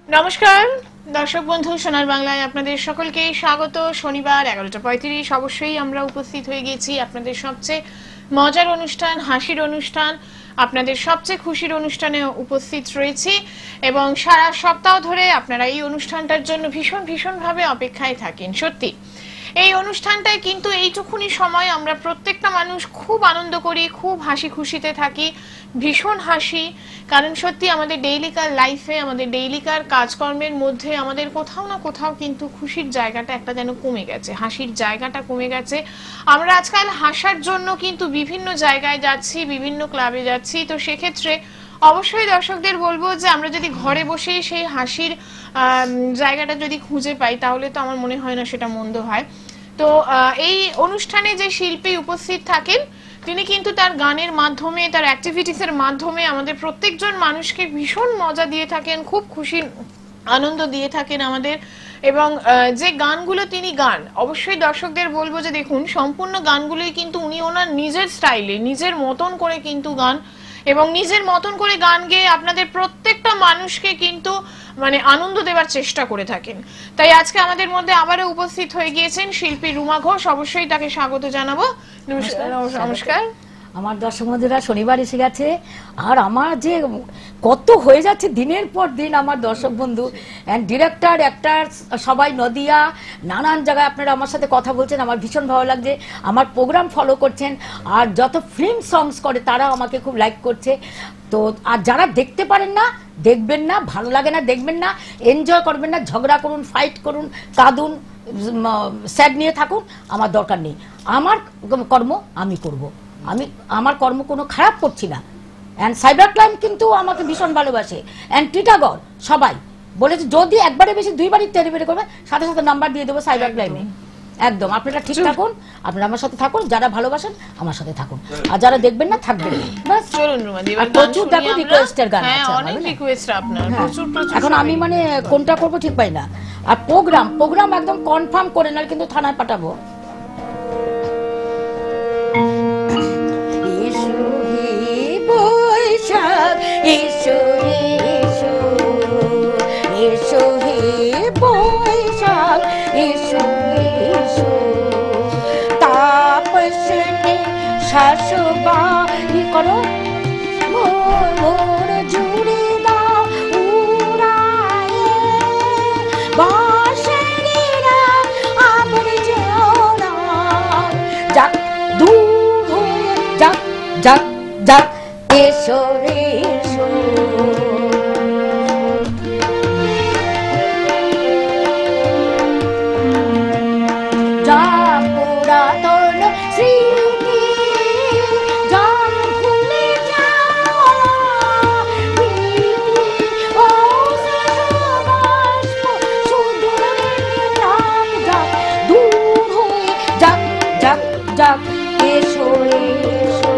নমস্কার দর্শক বন্ধু, সোনার বাংলায় আপনাদের সকলকে স্বাগত। শনিবার 11:35 অবশ্যই আমরা উপস্থিত হয়ে গেছি আপনাদের সবচেয়ে মজার অনুষ্ঠান, হাসির অনুষ্ঠান, আপনাদের সবচেয়ে খুশির অনুষ্ঠানে উপস্থিত রয়েছি এবং সারা সপ্তাহ ধরে আপনারা এই অনুষ্ঠানটার জন্য ভীষণ ভাবে অপেক্ষায় থাকেন। সত্যি এই অনুষ্ঠানটায় কিন্তু এইটুকুনি সময় আমরা প্রত্যেকটা মানুষ খুব আনন্দ করি, খুব হাসি খুশিতে থাকি, ভীষণ হাসি। কারণ সত্যি আমাদের ডেইলিকার লাইফে, আমাদের ডেইলিকার কাজকর্মের মধ্যে আমাদের কোথাও না কোথাও কিন্তু খুশির জায়গাটা একটা যেন কমে গেছে, হাসির জায়গাটা কমে গেছে। আমরা আজকাল হাসার জন্য কিন্তু বিভিন্ন জায়গায় যাচ্ছি, বিভিন্ন ক্লাবে যাচ্ছি। তো সেক্ষেত্রে অবশ্যই দর্শকদের বলবো যে আমরা যদি ঘরে বসেই সেই হাসির জায়গাটা যদি খুঁজে পাই তাহলে তো আমার মনে হয় না সেটা মন্দ হয়। তো এই অনুষ্ঠানে যে শিল্পী উপস্থিত থাকেন তিনি কিন্তু তার গানের মাধ্যমে, তার অ্যাক্টিভিটিসের মাধ্যমে আমাদের প্রত্যেকজন মানুষকে ভীষণ মজা দিয়ে থাকেন, খুব খুশি আনন্দ দিয়ে থাকেন আমাদের। এবং যে গানগুলো তিনি গান, অবশ্যই দর্শকদের বলবো যে দেখুন সম্পূর্ণ গানগুলোই কিন্তু উনি ওনার নিজের স্টাইলে, নিজের মতন করে কিন্তু গান, এবং নিজের মতন করে গান গেয়ে আপনাদের প্রত্যেকটা মানুষকে কিন্তু মানে আনন্দ দেওয়ার চেষ্টা করে থাকেন। তাই আজকে আমাদের মধ্যে আবারও উপস্থিত হয়ে গিয়েছেন শিল্পী রুমা ঘোষ। অবশ্যই তাকে স্বাগত জানাবো। নমস্কার। আমার দর্শক বন্ধুরা, শনিবার এসে গেছে আর আমার যে কত হয়ে যাচ্ছে দিনের পর দিন আমার দর্শক বন্ধু, ডিরেক্টর, অ্যাক্টর সবাই নদিয়া নানান জায়গায় আপনারা আমার সাথে কথা বলছেন। আমার ভীষণ ভালো লাগছে, আমার প্রোগ্রাম ফলো করছেন আর যত ফিল্ম সংস করে তারা আমাকে খুব লাইক করছে। তো আর যারা দেখতে পারেন না, দেখবেন না, ভালো লাগে না দেখবেন না, এনজয় করবেন না, ঝগড়া করুন, ফাইট করুন, কাঁদুন, স্যাড নিয়ে থাকুন, আমার দরকার নেই। আমার কর্ম আমি করব, আমি আমার কর্ম কোনো খারাপ করছি না। অ্যান্ড সাইবার ক্রাইম কিন্তু আমাকে ভীষণ ভালোবাসে, অ্যান্ড টিটাগড় সবাই বলেছে যদি একবারে বেশি দুইবারই ডেলিভারি করবে, সাথে সাথে নাম্বার দিয়ে দেবো সাইবার ক্রাইমে। একদম আপনারা ঠিক থাকুন, আপনারা আমার সাথে থাকুন, যারা ভালোবাসেন আমার সাথে থাকুন, আর যারা দেখবেন না থাকবেন না। বাস চলুন রুমাদি, প্রচুর দেখো রিকোয়েস্টের গান আছে, অনেক রিকোয়েস্ট আপনার, প্রচুর। এখন আমি মানে কোনটা করব ঠিক পাই না। আর প্রোগ্রাম একদম কনফার্ম করে না, কিন্তু থানায় পাঠাবো। এসো হে এসো হে বৈশাখ, এসো এসো তাপসনে শাসবাহী করো, মোর জুড়ে দাও উড়ায়ে বাঁশিরা আবর্জনা, যাক দূর হয়ে যাক যাক যাক, এসো রে এসো। যা পুরাতন স্মৃতি যা ভুলে যাওয়া, ও বাষ্প শুধু যাক যাক দূর হয়ে যাক যাক যাক, এসো রে এসো।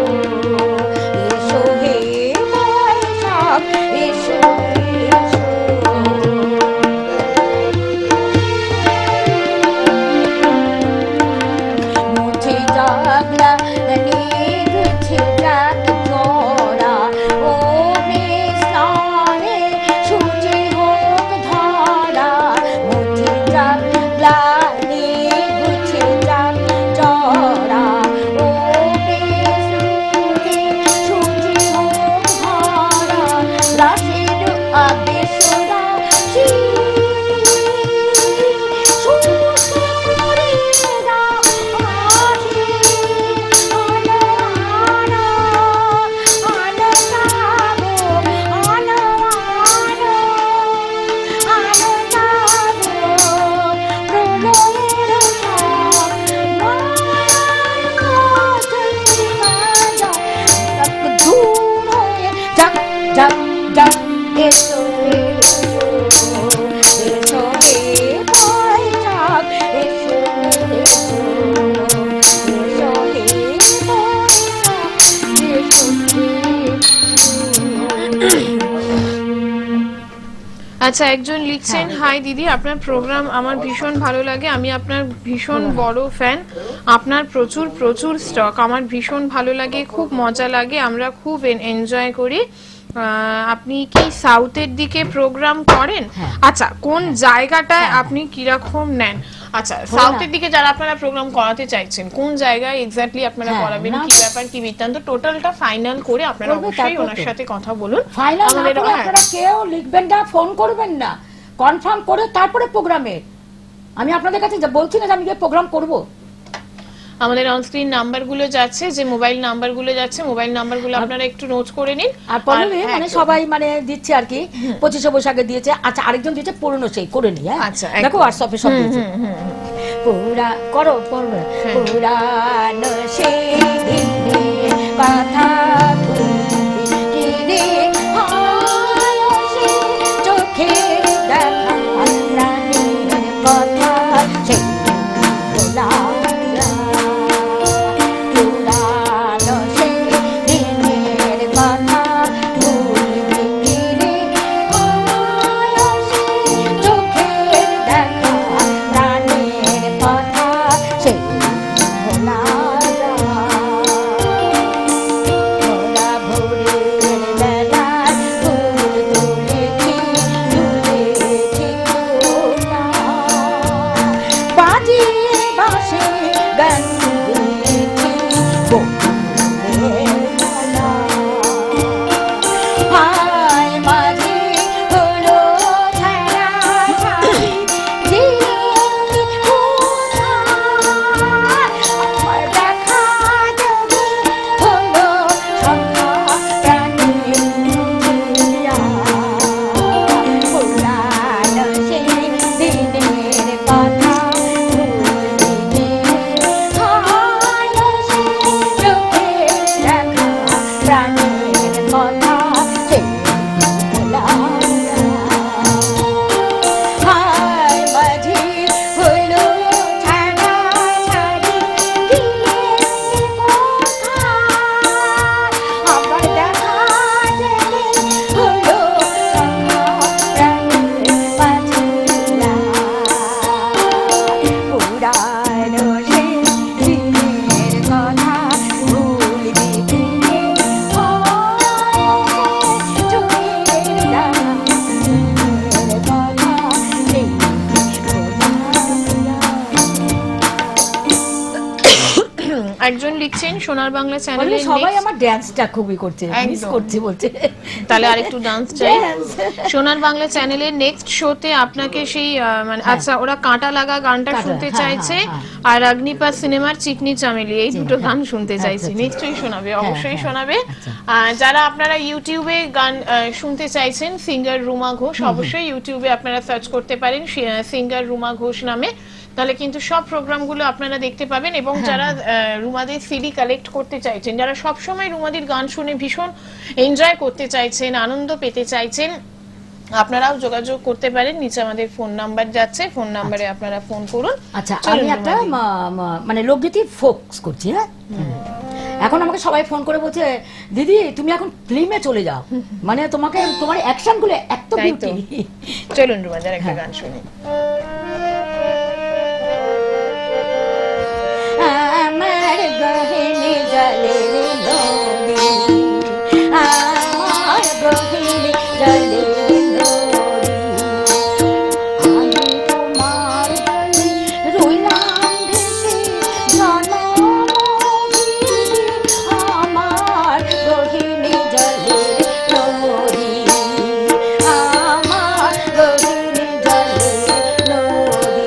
আচ্ছা, একজন লিখছেন, হাই দিদি, আপনার প্রোগ্রাম আমার ভীষণ ভালো লাগে, আমি আপনার ভীষণ বড় ফ্যান, আপনার প্রচুর স্টক আমার ভীষণ ভালো লাগে, খুব মজা লাগে, আমরা খুব এনজয় করি। আপনি কি সাউথের দিকে প্রোগ্রাম করেন? হ্যাঁ। আচ্ছা, কোন জায়গাটায় আপনি কিরকম নেন? আচ্ছা, সাউথের দিকে যারা আপনারা প্রোগ্রাম করাতে চাইছেন, কোন জায়গায় এক্স্যাক্টলি আপনারা হ্যাঁ, করাবেন, না, কি ব্যাপার, কি বৃত্তান্ত, টোটালটা ফাইনাল করে আপনারা করবে, অবশ্যই তারপর ওনার তো। সাথে কথা বলুন। ফাইনাল না আমাদের করে হ্যাঁ, আপনারা কেউ লিখবেন না, ফোন করবেন না, কনফার্ম করে তারপরে প্রোগ্রামে আমি আপনাদের কাছে বলছি না যে আমি প্রোগ্রাম করব। আমাদের অনস্ক্রিন নাম্বারগুলো যাচ্ছে, যে মোবাইল নাম্বারগুলো যাচ্ছে, মোবাইল নাম্বারগুলো আপনারা একটু নোট করে নিন। আর পল্লবী হ্যাঁ, মানে একদম। সবাই মানে দিচ্ছে আর কি, 25শে বৈশাখে দিয়েছে। আচ্ছা, আরেকজন দিয়েছে পুরনো, সেই করে নি। হ্যাঁ, আচ্ছা, দেখো একদম। হোয়াটসঅ্যাপে সব দিয়েছে। পুরা করো করবে হ্যাঁ। পুরানো সেই দিনের কথা ভুলতে কি রে হয় সে চোখের দেখা প্রাণের কথা সেই ভোলা পুরানো সেই দিনের কথা ভুলতে কি রে হয় সে চোখের দেখা প্রাণের কথা সেই ভোলা ভোলা ভোরের বেলায় ফুল তুলেছি তুলেছি তোরা বাজিয়ে বাঁশি গান গেয়েছি বকুলের মালা। হায় মাঝি হলো ছায়া ছাড়ি দিয়ে কোথায় আমার দেখা যদি হলো সন্ধ্যা প্রাণীর মুখিয়া। পুরানো সেই দিনের কথা ভুলতে গিয়ে হয় সে চোখের দেখা প্রাণের কথা সেই ভোলা। হায় মাঝি হলো ছাড়া ছাড়ি দিয়ে কোথায় আমার দেখা যদি হলো সন্ধ্যা প্রাণের পাছিয়া। পুরানো সেই দিনের কথা ভুলবি কি রে হয় চোখের দেখা প্রাণের কথা সেই একজন লিখছেন সোনার বাংলা চ্যানেলে সবাই আমার ড্যান্সটা খুবই করছে, মিস একদম। করছে বলছে। তাহলে আরেকটু ডান্স চাই। Dance। সোনার বাংলা চ্যানেলের নেক্সট শোতে আপনাকে সেই মানে হ্যাঁ। আচ্ছা, ওরা কাঁটা লাগা গানটা কাঁটা, শুনতে হ্যাঁ, চাইছে, হ্যাঁ, আর অগ্নিপাত সিনেমার চিকনি চামেলি, এই দুটো হ্যাঁ। গান শুনতে আচ্ছা, চাইছে। আচ্ছা। নিশ্চয়ই শোনাবে, অবশ্যই হ্যাঁ, শোনাবে। আচ্ছা। যারা আপনারা ইউটিউবে গান শুনতে চাইছেন, সিঙ্গার রুমা ঘোষ, অবশ্যই ইউটিউবে আপনারা সার্চ করতে পারেন সিঙ্গার রুমা ঘোষ নামে, তাহলে কিন্তু সব প্রোগ্রামগুলো আপনারা দেখতে পাবেন। এবং যারা রুমাদের সিডি কালেক্ট করতে চাইছেন, যারা সবসময় রুমাদির গান শুনে ভীষণ এনজয় করতে চাইছেন, আনন্দ পেতে চাইছেন, আপনারাও যোগাযোগ করতে পারেন। নিচে আমাদের ফোন নাম্বার যাচ্ছে, ফোন নাম্বারে আপনারা ফোন করুন। আচ্ছা, চলুন আমি একটা রুমাদি। মানে লোকগীতি ফোকস করছি। হ্যাঁ, এখন আমাকে সবাই ফোন করে বলছে দিদি তুমি এখন ফিল্মে চলে যাও, মানে তোমাকে তোমার অ্যাকশন গুলো এত তাই তো। বিউটি। চলুন রুমাদের একটা গান শুনি। আমার গহিনী জলের নদী, আমার গহিনী জলের নদী, আমি তোমার গলে রইলাম ভেসে জনমভূমি, আমার গহিনী জলের নদী, আমার গহিনী জলের নদী।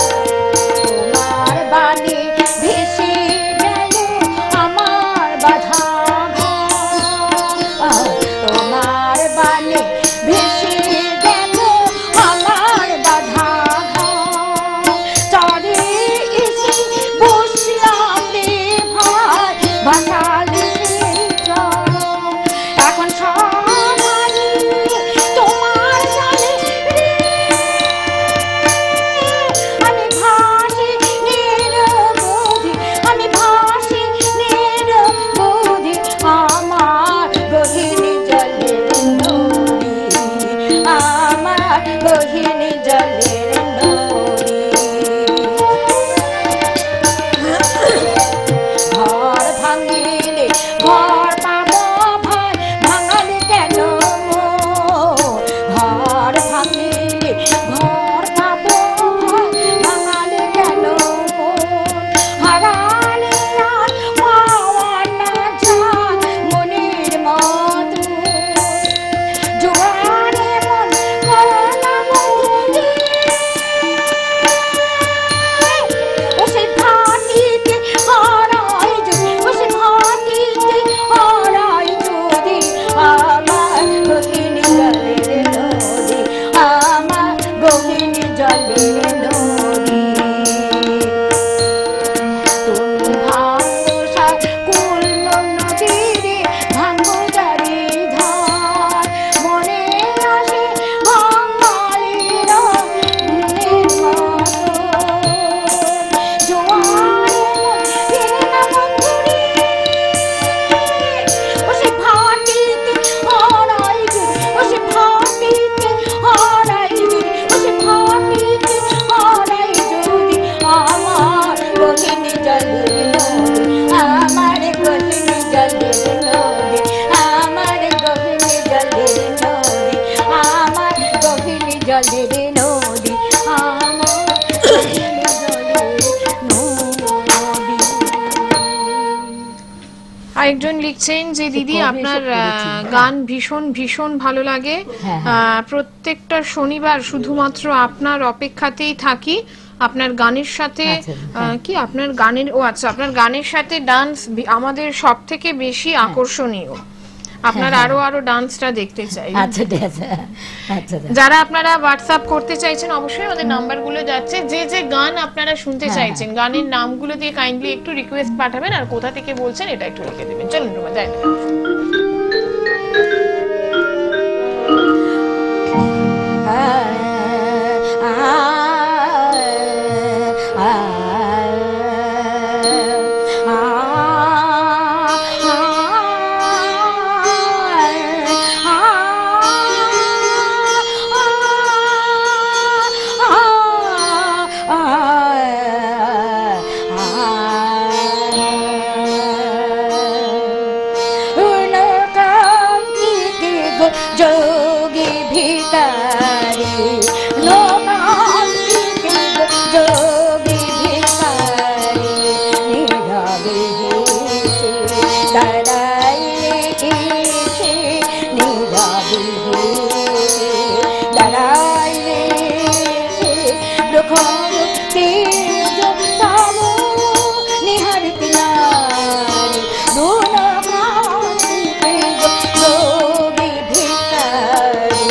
তোমার বাণী ভেসে গেল আমার বাধা জলের নদী আমার চোখের জলের নদী। আরেকজন লিখছেন যে দিদি কবে আপনার এসব করেছি? গান ভীষণ ভীষণ ভালো লাগে, হ্যাঁ, প্রত্যেকটা শনিবার শুধুমাত্র আপনার অপেক্ষাতেই থাকি। আপনার গানের সাথে আচ্ছা, হ্যাঁ। কি আপনার গানের আচ্ছা আপনার গানের সাথে ডান্স আমাদের সব থেকে বেশি আকর্ষণীয়। আপনার হ্যাঁ, আরো আরো ডান্সটা দেখতে চাই। আচ্ছা ঠিক আছে, আচ্ছা যারা আপনারা হোয়াটসঅ্যাপ করতে চাইছেন অবশ্যই আমাদের নাম্বারগুলো যাচ্ছে, যে যে গান আপনারা শুনতে হ্যাঁ, চাইছেন গানের নামগুলো দিয়ে কাইন্ডলি একটু রিকোয়েস্ট পাঠাবেন, আর কোথা থেকে বলছেন এটা একটু লিখে দেবেন। চলুন রুমা যাই। যোগী ভিকারি লোকান্তিকে যোগী ভিকারি নীরবে হেসে দাঁড়াইলে এসে নীরবে হেসে দাঁড়াইলে এসে প্রখর তেজ তব নিহারিতে নারী লোকান্তিকে যোগী ভিকারি।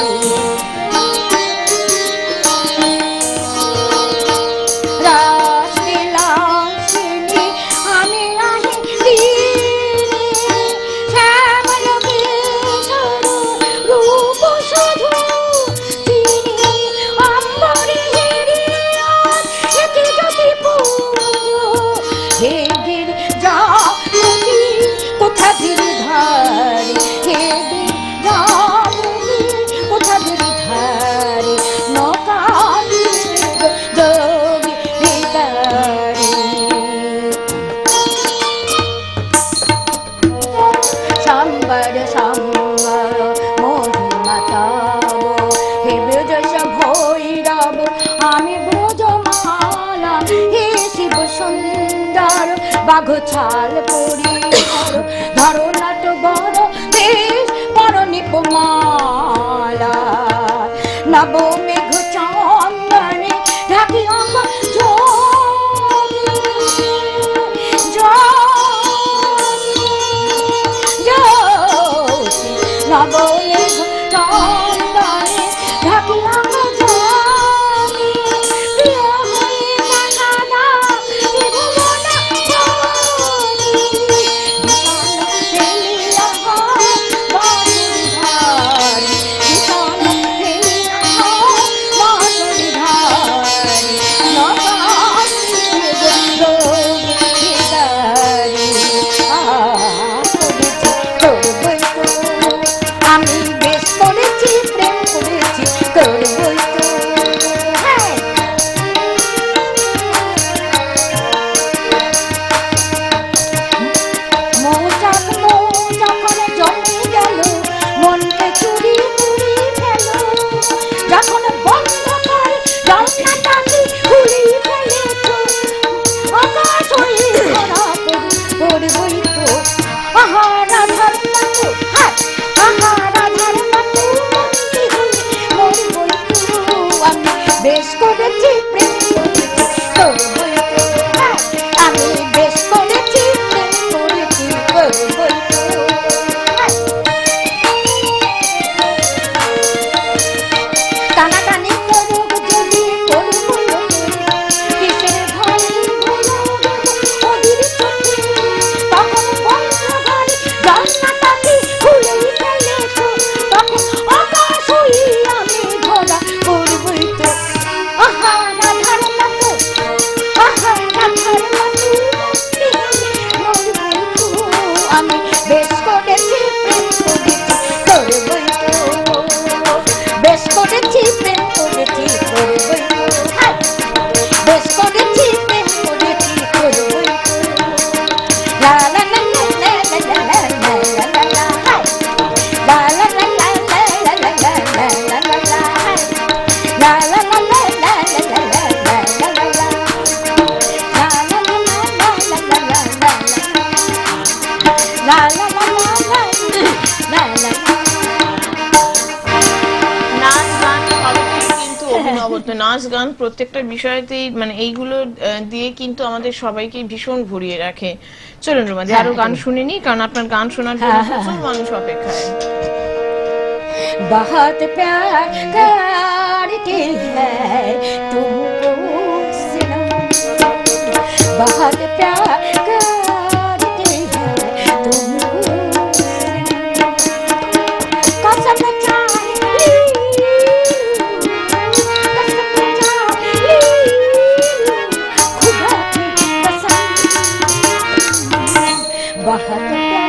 রাসলীলাসিনী আমি আহি দিনে শ্যামল কেশর রূপ শুধু তিনি অম্বরে হেরিয়ান এতে যদি পুজো হে গির জাতি কোথা গিরিধারী হে গির জাতি কোথা গিরিধারী নকালি যোগী ভিকারি। সম্বর সম্বর মহিমা তব হে ব্রজ ভৈরব আমি ব্রজমালা হে শিব সুন্দর বাঘ ছাল পরিহর ধরো নাট বড় দেশ বড় নিপমালা নব মেঘ চন্দনে ঢাকি অঙ্গ নব মেঘ চন্দনে ঢাকি অঙ্গ জ্যোতি প্রিয় হয়ে দেখা দাও ত্রিভুবন জ্যোতি ভীষণ ফেলিয়া বাঁশুধারী ভীষণ ফেলিয়া নাচ গান প্রত্যেকটা বিষয়তেই মানে এইগুলো দিয়ে কিন্তু আমাদের সবাইকে ভীষণ ভরিয়ে রাখে। চলুন রুমাদি আরো গান শুনে নি, কারণ আপনার গান শোনার জন্য প্রচুর মানুষ অপেক্ষায়। बहुत प्यार करते हैं तुमको सनम, बहुत प्यार करते हैं तुमको सनम, कसम चाहे खुदा की कसम, बहुत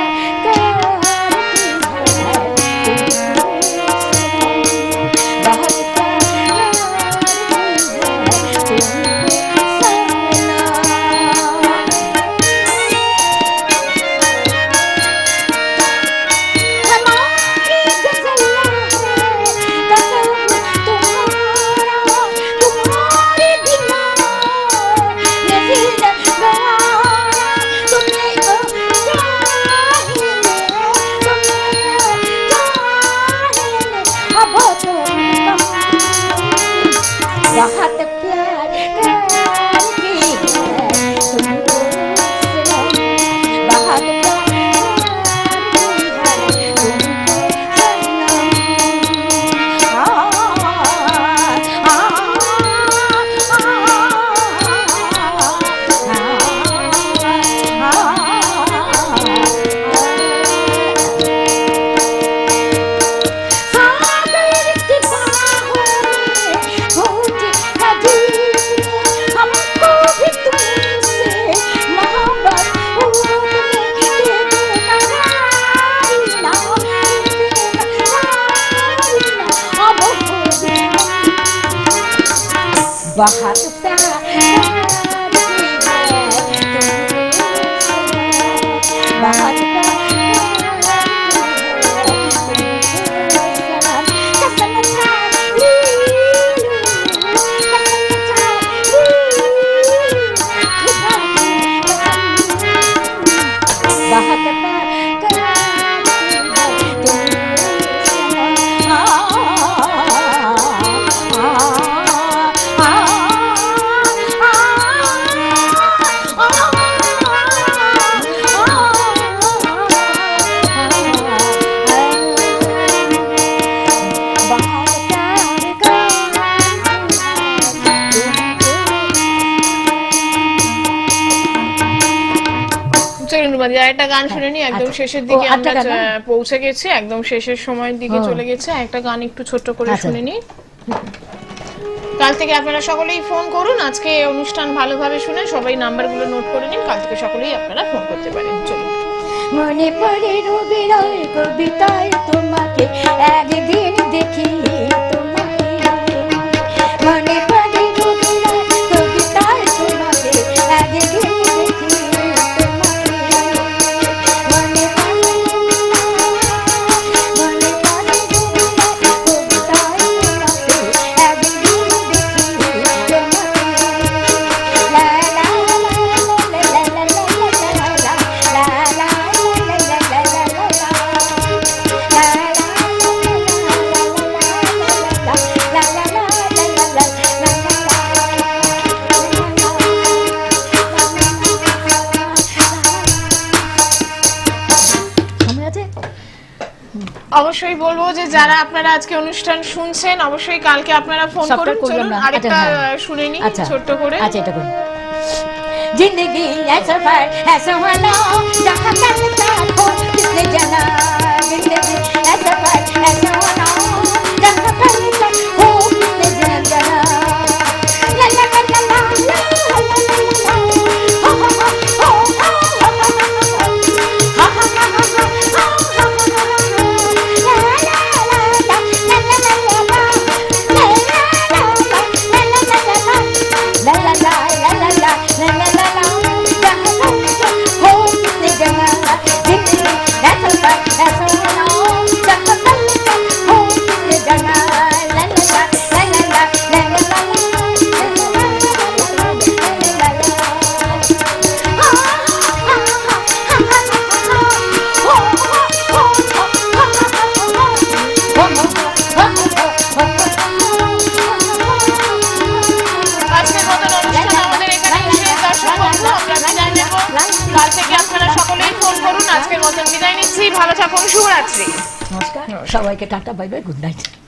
बहुत একটা গান শুনে নি, একদম শেষের দিকে আমরা পৌঁছে গেছি, একদম শেষের সময়ের দিকে চলে গেছে। একটা গান একটু ছোট্ট করে শুনে নি। কাল থেকে আপনারা সকলেই ফোন করুন, আজকে অনুষ্ঠান ভালোভাবে শুনে সবাই নাম্বারগুলো নোট করে নিন, কাল থেকে সকলেই আপনারা ফোন করতে পারেন। চলুন। মনে পড়ে রবিরায় কবিতায় তোমাকে একদিন দেখি, তোমাকে মনে পড়ে রবিরায় কবিতায় তোমাকে একদিন দেখি, অবশ্যই বলবো যে যারা আপনারা আজকে অনুষ্ঠান শুনছেন অবশ্যই কালকে আপনারা ফোন করুন। চলুন আরেকটা শুনে নি ছোট্ট করে। আচ্ছা এটা করুন। जिंदगी है सफर है सुहाना जहाँ करता हो किसने जाना, जिंदगी है सफर है सुहाना जहाँ करता हो किसने जाना, ला ला ला ला ला মতন বিদায় নিচ্ছি, ভালো থাকুন, শুভরাত্রি। নমস্কার সবাইকে, tata, bye bye, good night.